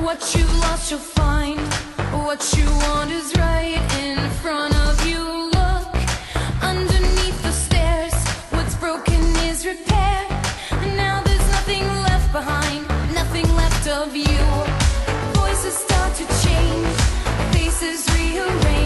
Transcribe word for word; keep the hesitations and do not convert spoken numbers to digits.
What you lost you'll find. What you want is right in front of you. Look underneath the stairs. What's broken is repaired. And now there's nothing left behind, nothing left of you. Voices start to change, faces rearrange.